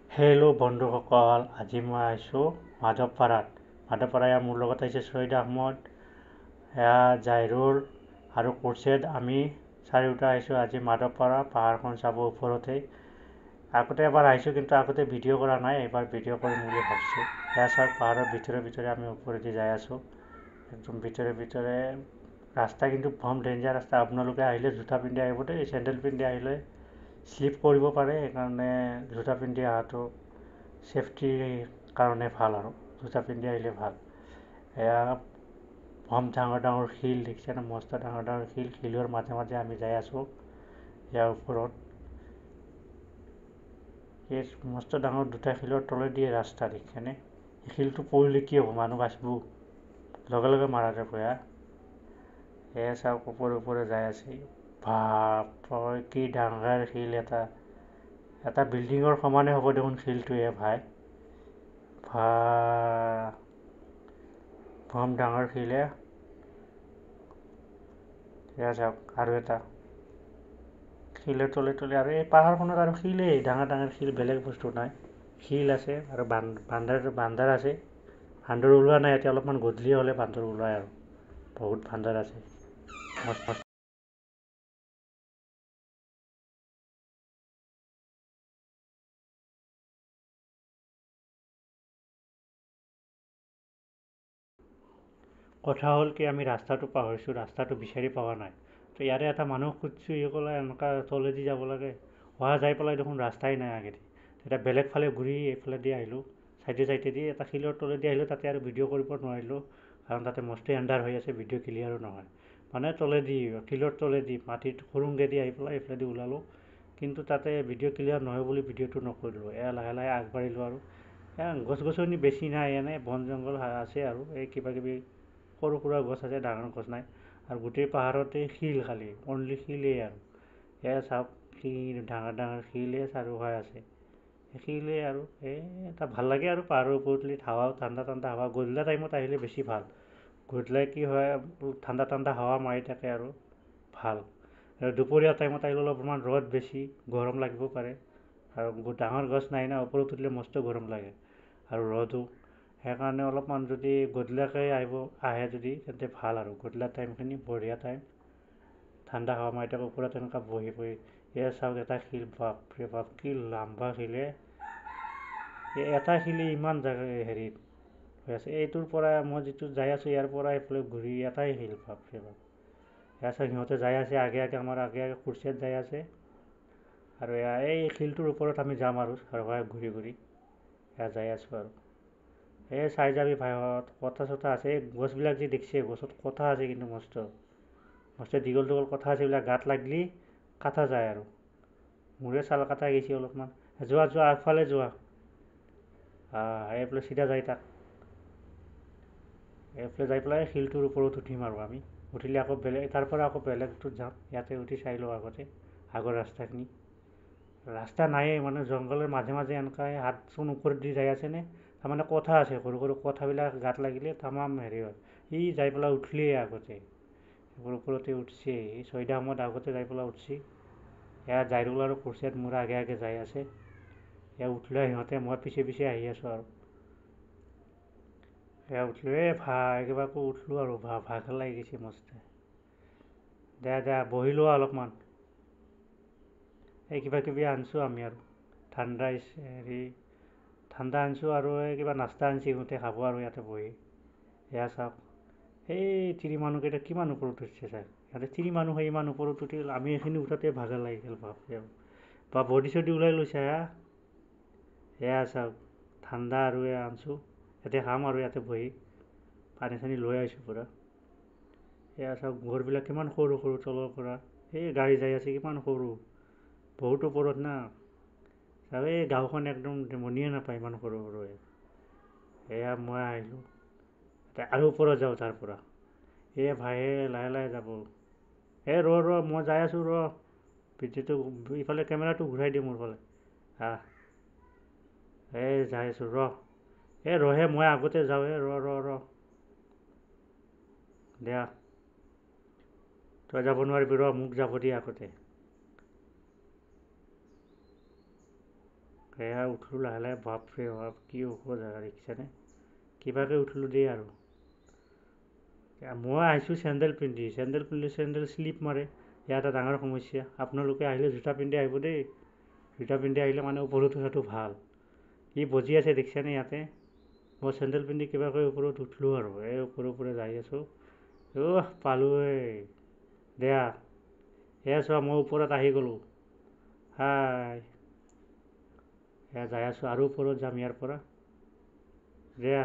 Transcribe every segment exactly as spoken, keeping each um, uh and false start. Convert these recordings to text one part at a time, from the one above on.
Hello' বন্ধুসকল, আজি মই আহিছোঁ মাধৱপাৰাত। মাধৱপাৰা এয়া মোৰ লগত আহিছে ছহিদ আহমদ, এয়া জাহিৰুল আৰু কুৰছেদ। আমি চাৰিওটা আহিছোঁ আজি মাধৱপাৰা পাহাৰখন চাব ওপৰতেই। আগতে এবাৰ আহিছোঁ, কিন্তু আগতে ভিডিঅ' কৰা নাই, এইবাৰ ভিডিঅ' কৰিম বুলি ভাবিছোঁ। এয়া চাওক, পাহাৰৰ ভিতৰে ভিতৰে আমি ওপৰেদি যাই আছোঁ, একদম ভিতৰে ভিতৰে। ৰাস্তা কিন্তু বম ডেঞ্জাৰ ৰাস্তা, আপোনালোকে আহিলে জোতা পিন্ধি আহিব দেই, চেণ্ডেল পিন্ধি আহিলে শ্লিপ কৰিব পাৰে, সেইকাৰণে জোতা পিন্ধি অহাটো ছেফটিৰ কাৰণে ভাল, আৰু জোতা পিন্ধি আহিলে ভাল। এয়া বম ডাঙৰ ডাঙৰ শিল দেখিছেনে, মস্ত ডাঙৰ ডাঙৰ শিল। শিলৰ মাজে মাজে আমি যাই আছোঁ। ইয়াৰ ওপৰত এই মস্ত ডাঙৰ দুটা শিলৰ তলেদি ৰাস্তা দেখিছেনে। শিলটো পৰিলে কি হ'ব, মানুহ বাচিব, লগে লগে মাৰা যাব। এয়া এয়া চাওক, ওপৰে ওপৰে যাই আছে। বাপ, কি ডাঙৰ শিল এটা, এটা বিল্ডিঙৰ সমানে হ'ব দেখোন শিলটোৱে ভাই। ভা বম ডাঙৰ শিলে। এয়া চাওক, আৰু এটা শিলৰ তলে তলে, আৰু এই পাহাৰখনত আৰু শিলেই, ডাঙৰ ডাঙৰ শিল, বেলেগ বস্তু নাই। শিল আছে আৰু বান্দাৰ বান্দাৰ আছে। বান্দৰ ওলোৱা নাই এতিয়া, অলপমান গধূলি হ'লে বান্দৰ ওলায়, আৰু বহুত বান্দৰ আছে। কথা হ'ল কি, আমি ৰাস্তাটো পাহৰিছোঁ, ৰাস্তাটো বিচাৰি পোৱা নাই। তো ইয়াৰে এটা মানুহ খুজিছোঁ, ই ক'লে এনেকুৱা তলেদি যাব লাগে। হোৱা যাই পেলাই দেখোন ৰাস্তাই নাই আগেদি। তেতিয়া বেলেগ ফালে ঘূৰি এইফালেদি আহিলোঁ, চাইডে চাইডেদি এটা শিলৰ তলেদি আহিলোঁ। তাতে আৰু ভিডিঅ' কৰিব নোৱাৰিলোঁ, কাৰণ তাতে মস্ত এন্ধাৰ হৈ আছে, ভিডিঅ' ক্লিয়াৰো নহয়। মানে তলেদি, শিলৰ তলেদি মাটিত সুৰুংগেদি আহি পেলাই এইফালেদি ওলালোঁ, কিন্তু তাতে ভিডিঅ' ক্লিয়াৰ নহয় বুলি ভিডিঅ'টো নকৰিলোঁ। এয়া লাহে লাহে আগবাঢ়িলোঁ, আৰু এয়া গছ গছনি বেছি নাই, এনেই বন জংঘল আছে, আৰু এই কিবা কিবি সৰু সুৰা গছ আছে, ডাঙৰ গছ নাই। আৰু গোটেই পাহাৰতে শিল, খালি অনলি শিলেই। আৰু এয়া চাওক, শিল, ডাঙৰ ডাঙৰ শিলেই চাৰিওফালে আছে, শিলেই। আৰু এই এটা ভাল লাগে, আৰু পাহাৰৰ ওপৰত হাৱাও ঠাণ্ডা ঠাণ্ডা হাৱা। গধূলা টাইমত আহিলে বেছি ভাল, গধূলা কি হয়, ঠাণ্ডা ঠাণ্ডা হাৱা মাৰি থাকে, আৰু ভাল। আৰু দুপৰীয়া টাইমত আহিলে অলপমান ৰ'দ বেছি, গৰম লাগিব পাৰে, আৰু ডাঙৰ গছ নাই না, ওপৰত উঠিলে মস্ত গৰম লাগে, আৰু ৰ'দো। সেইকাৰণে অলপমান যদি গধূলাকৈ আহিব আহে যদি, তেন্তে ভাল। আৰু গধূলা টাইমখিনি বঢ়িয়া টাইম, ঠাণ্ডা হাৱা মাৰি থাকে, ওপৰত তেনেকুৱা বহি বহি। এয়া চাওক, এটা শিল, বাপৰে বাপ, কি লাম্বা শিলে। এটা শিলে ইমান জেগা হেৰিত হৈ আছে। এইটোৰ পৰা মই যিটো যাই আছোঁ, ইয়াৰ পৰা এইফালে ঘূৰি এটাই শিল, বাপৰে বাপ। এয়া চাওক, সিহঁতে যাই আছে আগে আগে, আমাৰ আগে আগে কুৰছেদ যাই আছে। আৰু এয়া এই শিলটোৰ ওপৰত আমি যাম, আৰু ঘূৰি ঘূৰি এয়া যাই আছোঁ। আৰু এই চাই যাবি ভাইহঁত, কথা চথা আছে, এই গছবিলাক যে দেখিছে, গছত কথা আছে, কিন্তু মস্ত মস্ত দীঘল দীঘল কথা আছে। এইবিলাক গাত লাগলি কাটা যায়, আৰু মোৰে ছাল কাটা গৈছে অলপমান। যোৱা যোৱা, আগফালে যোৱা, এইফালে চিধা যাই থাক। এইফালে যাই পেলাই শিলটোৰ ওপৰত উঠিম, আৰু আমি উঠিলে আকৌ বেলেগ, তাৰ পৰা আকৌ বেলেগটোত যাম। ইয়াতে উঠি চাই লওঁ আগতে আগৰ ৰাস্তাখিনি। ৰাস্তা নায়েই, মানে জংঘলৰ মাজে মাজে এনেকুৱা হাতচোন ওপৰত দি যাই আছেনে। তাৰমানে কথা আছে, সৰু সৰু কথাবিলাক গাত লাগিলে তামাম হেৰি হয়। ই যাই পেলাই উঠিলেই আগতে, এইবোৰ ওপৰতে উঠছে। এই ছহিদ আহমদ আগতে যাই পেলাই উঠছি। এয়া জাহিৰুল আৰু কুৰছেদ মোৰ আগে আগে যাই আছে। এয়া উঠিলে সিহঁতে, মই পিছে পিছে আহি আছোঁ। আৰু এয়া উঠিলোঁ, এই ভাই কিবাকৈ উঠিলোঁ, আৰু ভা ভাগ লাগি গৈছে মস্ত। দে দে বহি লোৱা অলপমান। এই কিবা কিবি আনিছোঁ আমি, আৰু ঠাণ্ডা হেৰি ঠাণ্ডা আনিছোঁ, আৰু এই কিবা নাস্তা আনিছে সিহঁতে, খাব আৰু ইয়াতে বহি। এয়া চাওক, এই তিৰি মানুহকেইটা কিমান ওপৰত উঠিছে চাওক। সিহঁতে তিৰি মানুহ হয়, ইমান ওপৰত উঠিল, আমি এইখিনি উঠোঁতে ভাগৰ লাগি গ'ল, বাপৰে বা। বডি চডি ওলাই লৈছে। হা, এয়া চাওক, ঠাণ্ডা আৰু এয়া আনিছোঁ, ইয়াতে খাম, আৰু ইয়াতে বহি পানী চানী লৈ আহিছোঁ পূৰা। এয়া চাওক, ঘৰবিলাক কিমান সৰু সৰু, তলৰ পৰা এই গাড়ী যাই আছে, কিমান সৰু, বহুত ওপৰত না। চাওক, এই গাঁওখন একদম মনিয়ে নাপায়, ইমান সৰু সৰু হৈ। এয়া মই আহিলোঁ, আৰু ওপৰত যাওঁ তাৰ পৰা। এই ভাই লাহে লাহে যাব। এই ৰ ৰ মই যাই আছোঁ, ৰ ভিডিঅ'টো ইফালে কেমেৰাটো ঘূৰাই দিওঁ মোৰ ফালে। আহ, এই যাই আছোঁ, ৰ এই ৰহে, মই আগতে যাওঁ। এই ৰ ৰ ৰ দিয়া, তই যাব নোৱাৰিবি, ৰ মোক যাব দিয়া আগতে। এয়া উঠলোঁ লাহে লাহে, বাপৰে বাপ কি ওখ জেগা দেখিছানে? কিবাকৈ উঠলোঁ দেই আৰু। মই আহিছোঁ চেণ্ডেল পিন্ধি, চেণ্ডেল পিন্ধিলে চেণ্ডেল শ্লিপ মাৰে, ইয়াত এটা ডাঙৰ সমস্যা। আপোনালোকে আহিলে জোতা পিন্ধি আহিব দেই, জোতা পিন্ধি আহিলে মানে ওপৰত উঠাটো ভাল। ই বজি আছে দেখিছানে ইয়াতে? মই চেণ্ডেল পিন্ধি কিবাকৈ ওপৰত উঠলোঁ আৰু, এই ওপৰে ওপৰে যাই আছোঁ। অহ পালোঁ এই দেয়া, এয়া চোৱা মই ওপৰত আহি গ'লোঁ। হাই, এয়া যাই আছোঁ আৰু ওপৰত যাম ইয়াৰ পৰা। দেয়া,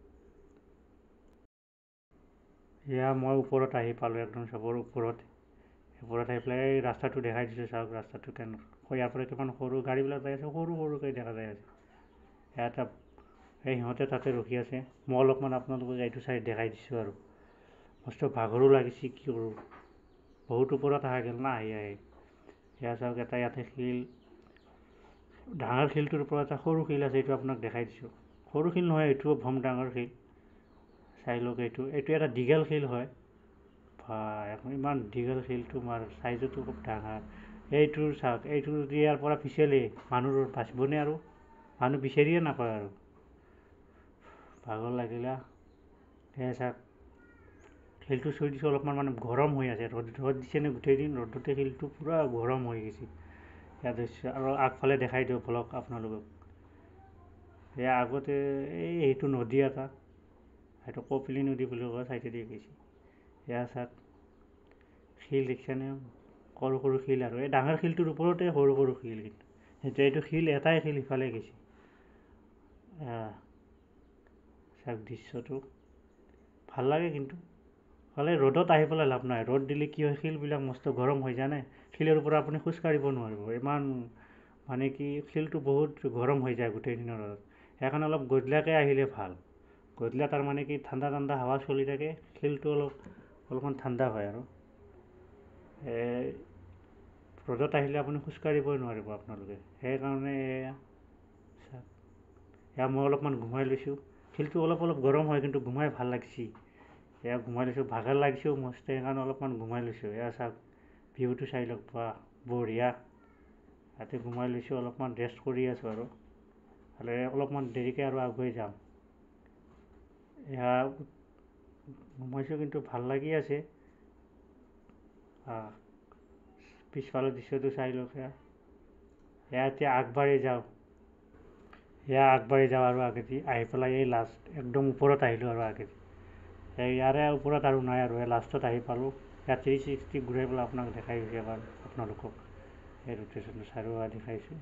এয়া মই ওপৰত আহি পালোঁ, একদম চবৰ ওপৰত। ওপৰত আহি পেলাই এই ৰাস্তাটো দেখাই দিছোঁ, চাওক ৰাস্তাটো কেনেকুৱা। ইয়াৰ পৰা কিমান সৰু গাড়ীবিলাক যাই আছে, সৰু সৰুকৈ দেখা যাই আছে। এটা এই সিহঁতে তাতে ৰখি আছে, মই অলপমান আপোনালোকক এইটো চাইড দেখাই দিছোঁ আৰু। মস্ত ভাগৰো লাগিছে, কি কৰোঁ, বহুত ওপৰত অহা গ'ল না আহি আহি। এয়া চাওক এটা ইয়াতে শিল, ডাঙৰ শিলটোৰ ওপৰত এটা সৰু শিল আছে, এইটো আপোনাক দেখাই দিছোঁ। সৰু শিল নহয়, এইটোও ভম ডাঙৰ শিল। চাই লওক, এইটো এইটো এটা দীঘল শিল হয়। বা ইমান দীঘল শিলটো, মাৰ চাইজতো খুব ডাঙৰ। এইটোৰ চাওক, এইটো যদি ইয়াৰ পৰা পিছলি মানুহ বাচিবনে আৰু? মানুহ বিচাৰিয়ে নাপায় আৰু। ভাগৰ লাগিলে, সেয়া চাওক শিলটো চুই দিছোঁ, অলপমান মানে গৰম হৈ আছে। ৰ'দ ৰ'দ দিছেনে গোটেই দিন, ৰ'দতে শিলটো পূৰা গৰম হৈ গৈছে। ইয়াত আৰু আগফালে দেখাই দিওঁ ভলক আপোনালোকক। এয়া আগতে এই এইটো নদী এটা, সেইটো কপিলি নদী বুলি কয়, চাইডেদি গৈছে। এয়া চাওক শিল দেখিছেনে, সৰু সৰু শিল আৰু এই ডাঙৰ শিলটোৰ ওপৰতে সৰু সৰু শিল। কিন্তু সেইটো এইটো শিল এটাই শিল ইফালে গৈছে। চাওক দৃশ্যটো ভাল লাগে, কিন্তু হ'লে ৰ'দত আহি পেলাই লাভ নাই। ৰ'দ দিলে কি হয়, শিলবিলাক মস্ত গৰম হৈ যায় নাই, শিলৰ পৰা আপুনি খোজ কাঢ়িব নোৱাৰিব। ইমান মানে কি শিলটো বহুত গৰম হৈ যায় গোটেই দিনৰ ৰ'দত। সেইকাৰণে অলপ গধূলাকৈ আহিলে ভাল। গধূলা তাৰমানে কি ঠাণ্ডা ঠাণ্ডা হাৱা চলি থাকে, শিলটো অলপ অলপমান ঠাণ্ডা হয় আৰু। ৰ'দত আহিলে আপুনি খোজ কাঢ়িবই নোৱাৰিব আপোনালোকে। সেইকাৰণে এয়া মই অলপমান ঘুমাই লৈছোঁ, শিলটো অলপ অলপ গৰম হয়, কিন্তু ঘুমাই ভাল লাগিছে। এয়া ঘুমাই লৈছোঁ, ভাগৰ লাগিছেও মস্ত, সেইকাৰণে অলপমান ঘুমাই লৈছোঁ। এয়া চাওক ভিউটো চাই লওক, বা বঢ়িয়া। ইয়াতে ঘুমাই লৈছোঁ, অলপমান ৰেষ্ট কৰি আছোঁ আৰু। হ'লে অলপমান দেৰিকৈ আৰু আগুৱাই যাম। এয়া ঘুমাইছোঁ, কিন্তু ভাল লাগি আছে। পিছফালৰ দৃশ্যটো চাই লওক। এয়া এতিয়া আগবাঢ়ি যাওঁ, এয়া আগবাঢ়ি যাওঁ আৰু আগেদি আহি পেলাই এই লাষ্ট একদম ওপৰত আহিলোঁ আৰু আগেদি। এই ইয়াৰে ওপৰত আৰু নাই আৰু, এই লাষ্টত আহি পালোঁ। ইয়াত থ্ৰী ছিক্সটি ঘূৰাই পেলাই আপোনাক দেখাই দিছোঁ এবাৰ আপোনালোকক। এই ৰোটেশ্যনটো চাৰিও দেখাইছোঁ।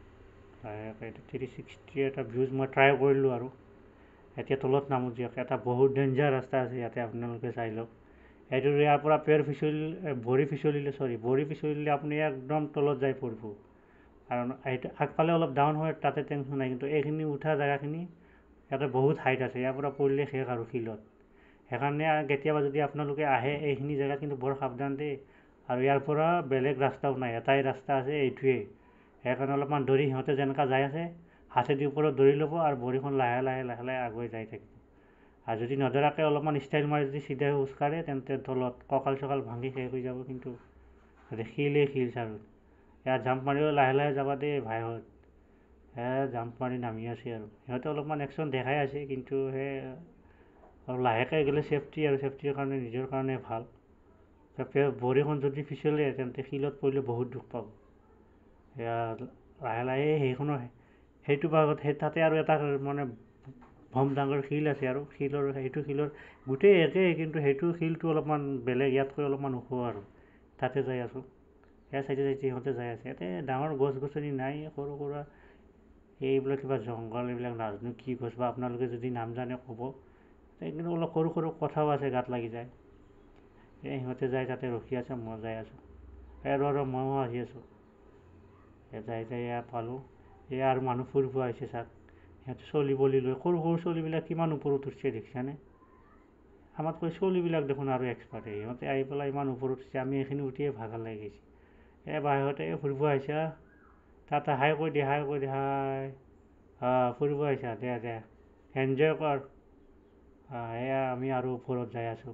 থ্ৰী ছিক্সটি এটা ভিউজ মই ট্ৰাই কৰিলোঁ আৰু। এতিয়া তলত নামো দিয়ক, এটা বহুত ডেঞ্জাৰ ৰাস্তা আছে ইয়াতে, আপোনালোকে চাই লওক। এইটো ইয়াৰ পৰা পেৰ পিছলি ভৰি পিছলিলে চৰি ভৰি পিছলিলে আপুনি একদম তলত যাই পৰিব। কাৰণ এইটো আগফালে অলপ ডাউন হয়, তাতে টেনশ্যন নাই, কিন্তু এইখিনি উঠা জেগাখিনি ইয়াতে বহুত হাইট আছে, ইয়াৰ পৰা পৰিলে শেষ আৰু শিলত। সেইকাৰণে কেতিয়াবা যদি আপোনালোকে আহে এইখিনি জেগাত কিন্তু বৰ সাৱধান দেই। আৰু ইয়াৰ পৰা বেলেগ ৰাস্তাও নাই, এটাই ৰাস্তা আছে, এইটোৱেই। সেইকাৰণে অলপমান ধৰি সিহঁতে যেনেকুৱা যাই আছে, হাতেদি ওপৰত ধৰি ল'ব আৰু ভৰিখন লাহে লাহে লাহে লাহে আগুৱাই যাই থাকিব। আৰু যদি নধৰাকৈ অলপমান ষ্টাইল মাৰি যদি চিধাই খোজ কাঢ়ে, তেন্তে তলত কঁকাল চকাল ভাঙি শেষ হৈ যাব। কিন্তু শিলেই শিল চাৰু, ইয়াত জাম্প মাৰিও লাহে লাহে যাবা দেই ভাইহঁত। সেয়া জাম্প মাৰি নামি আছে আৰু সিহঁতে অলপমান একশ্যন দেখাই আছে, কিন্তু সেই আৰু লাহেকৈ গ'লে ছেফটি, আৰু ছেফটিৰ কাৰণে নিজৰ কাৰণে ভাল। ভৰিখন যদি পিছলে তেন্তে শিলত পৰিলে বহুত দুখ পাব। সেয়া লাহে লাহে সেইখনৰ সেইটো ভাগত সেই তাতে আৰু এটা মানে ভম ডাঙৰ শিল আছে, আৰু শিলৰ সেইটো শিলৰ গোটেই একেই, কিন্তু সেইটো শিলটো অলপমান বেলেগ, ইয়াতকৈ অলপমান ওখ আৰু। তাতে যাই আছোঁ, সেয়া চাইডে চাইডে সিহঁতে যাই আছে। ইয়াতে ডাঙৰ গছ গছনি নাই, সৰু সুৰা এইবিলাক কিবা জংঘল, এইবিলাক নাজানো কি গছ বা, আপোনালোকে যদি নাম জানে ক'ব। কিন্তু অলপ সৰু সৰু কথাও আছে, গাত লাগি যায়। এই সিহঁতে যাই তাতে ৰখি আছে, মই যাই আছোঁ। এই ৰ ৰ ময়ো আহি আছোঁ। যাই যাই এয়া পালোঁ। এয়া আৰু মানুহ ফুৰিব আহিছে চাওক, সিহঁতে চলি বলি লৈ, সৰু সৰু চলিবিলাক কিমান ওপৰত উঠিছে দেখিছানে? আমাতকৈ চলিবিলাক দেখোন আৰু এক্সপাৰ্ট। সিহঁতে আহি পেলাই ইমান ওপৰত উঠিছে, আমি এইখিনি উঠিয়ে ভাগৰ লাগি গৈছে। এই বাহিৰতে ফুৰিব আহিছা, তাতে হাই কৈ দে, হাই কৈ দে, হাই। অঁ ফুৰিব আহিছা, দে দে এনজয় কৰ। এয়া আমি আৰু ওপৰত যাই আছোঁ।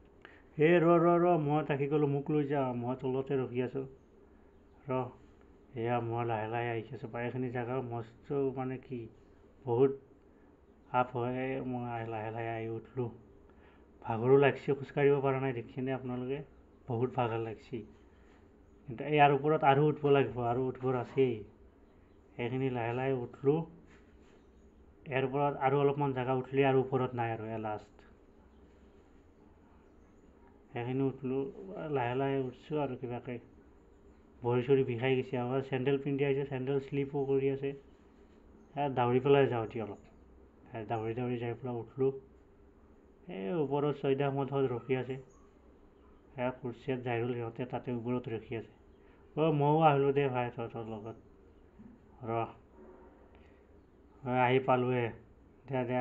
এই ৰ ৰ ৰ মই থাকি গ'লোঁ, মোক লৈ যা, মই তলতে ৰখি আছোঁ। ৰ এয়া মই লাহে লাহে আহি আছোঁ বাৰু এইখিনি জেগা মস্ত মানে কি বহুত আপ হয় মই লাহে লাহে আহি উঠলোঁ ভাগৰো লাগছি খোজকাঢ়িব পৰা নাই দেখিছেনে আপোনালোকে বহুত ভাগৰ লাগছি কিন্তু ইয়াৰ ওপৰত আৰু উঠিব লাগিব আৰু উঠিবৰ আছেই সেইখিনি লাহে লাহে উঠলোঁ ইয়াৰ ওপৰত আৰু অলপমান জেগা উঠলি আৰু ওপৰত নাই আৰু এয়া লাষ্ট সেইখিনি উঠলোঁ লাহে লাহে উঠছোঁ আৰু কিবাকৈ ভৰি চৰি বিষাই গৈছে আমাৰ চেণ্ডেল পিন্ধি আহিছে চেণ্ডেল শ্লিপো কৰি আছে দাউৰি পেলাই যাওঁ এতিয়া অলপ দাউৰি দাউৰি যাই পেলাই উঠলোঁ এই ওপৰত ছয়দা মঠত ৰখি আছে সেয়া কুৰ্চিয়াত যাই হ'ল সিহঁতে তাতে ওপৰত ৰখি আছে অ' ময়ো আহিলোঁ দে ভাই তহঁতৰ লগত ৰ আহি পালোঁহে দে দে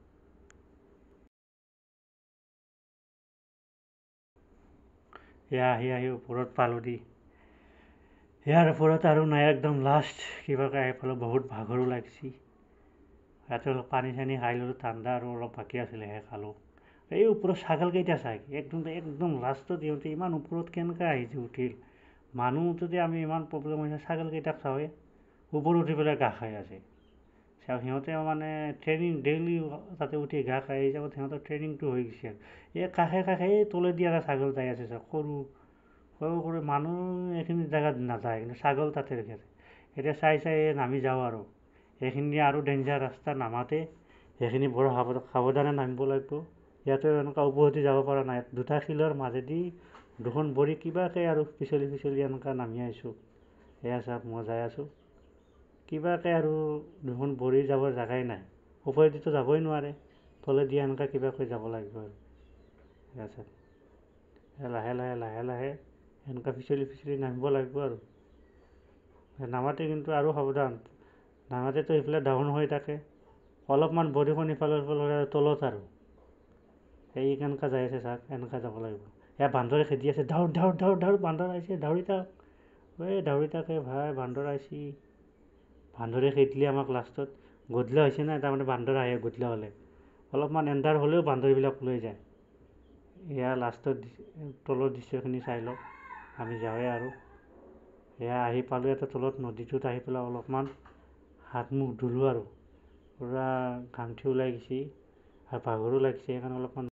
এয়া আহি আহি ওপৰত পালোঁ দি ইয়াৰ ওপৰত আৰু নাই একদম লাষ্ট কিবাকৈ আহি পালোঁ বহুত ভাগৰো লাগছি ইয়াতে অলপ পানী চানী খাই ল'লোঁ ঠাণ্ডা আৰু অলপ বাকী আছিলে সেই খালোঁ এই ওপৰত ছাগলকেইটা চাই একদম একদম লাষ্টত ইহঁতে ইমান ওপৰত কেনেকৈ আহিছে উঠিল মানুহ যদি আমি ইমান প্ৰব্লেম হৈছে ছাগলকেইটাক চাওঁৱে ওপৰত উঠি পেলাই ঘাঁহ খাই আছে চাওক সিহঁতে মানে ট্ৰেইনিং ডেইলি তাতে উঠি ঘাঁহ খাই যাব সিহঁতৰ ট্ৰেইনিংটো হৈ গৈছে আৰু এই কাষে কাষে এই তলেদি এটা ছাগল যাই আছে চাওক সৰু সৰু সৰু মানুহ এইখিনি জেগাত নাযায় কিন্তু ছাগল তাতে ৰখি আছে এতিয়া চাই চাই নামি যাওঁ আৰু এইখিনি আৰু ডেঞ্জাৰ ৰাস্তা নামাতে সেইখিনি বৰ সাৱধানে নামিব লাগিব ইয়াতে এনেকুৱা ওপৰতে যাব পৰা নাই দুটা শিলৰ মাজেদি দুখন ভৰি কিবাকৈ আৰু পিছলি পিছলি এনেকুৱা নামি আহিছোঁ এয়া চাওক মই যাই আছোঁ কিবাকৈ আৰু দুখন ভৰি যাবৰ জেগাই নাই ওপৰেদিতো যাবই নোৱাৰে তলেদি এনেকুৱা কিবাকৈ যাব লাগিব আৰু এয়া চাওক লাহে লাহে লাহে লাহে এনেকুৱা পিছলি পিছলি নামিব লাগিব আৰু নামাতে কিন্তু আৰু সাৱধান নামাতেতো সেইফালে ডাউন হৈ থাকে অলপমান বৰষুণ ইফালে সিফালে তলত আৰু এই কেনেকুৱা যাই আছে চাওক এনেকুৱা যাব লাগিব এয়া বান্দৰে খেদি আছে দাউৰ দাউৰ দাউৰ দাউৰ বান্দৰ আহিছে দাউৰি থাক এই দাউৰি থাকে ভাই বান্দৰ আহিছে বান্দৰে খেদিলে আমাক লাষ্টত গধূলা হৈছে না তাৰমানে বান্দৰ আহে গধূলা হ'লে অলপমান এন্ধাৰ হ'লেও বান্দৰবিলাক লৈ যায় এয়া লাষ্টত তলৰ দৃশ্যখিনি চাই লওক আমি যাওঁৱে আৰু এয়া আহি পালোঁ এটা তলত নদীটোত আহি পেলাই অলপমান হাত মুখ ধুলোঁ আৰু পূৰা ঘামঠি ওলাই গৈছে আৰু ভাগৰো লাগিছে সেইকাৰণে অলপমান